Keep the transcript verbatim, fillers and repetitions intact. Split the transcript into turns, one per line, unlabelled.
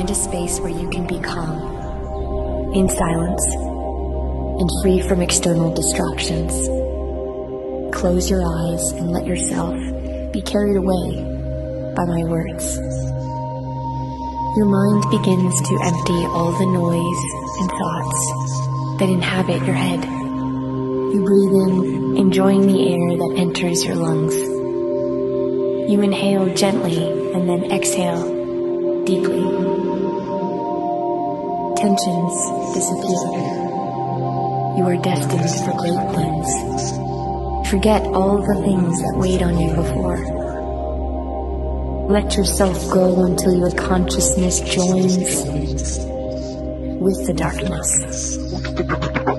Find a space where you can be calm, in silence, and free from external distractions. Close your eyes and let yourself be carried away by my words. Your mind begins to empty all the noise and thoughts that inhabit your head. You breathe in, enjoying the air that enters your lungs. You inhale gently and then exhale deeply. Tensions disappear. You are destined for great things. Forget all the things that weighed on you before. Let yourself go until your consciousness joins with the darkness.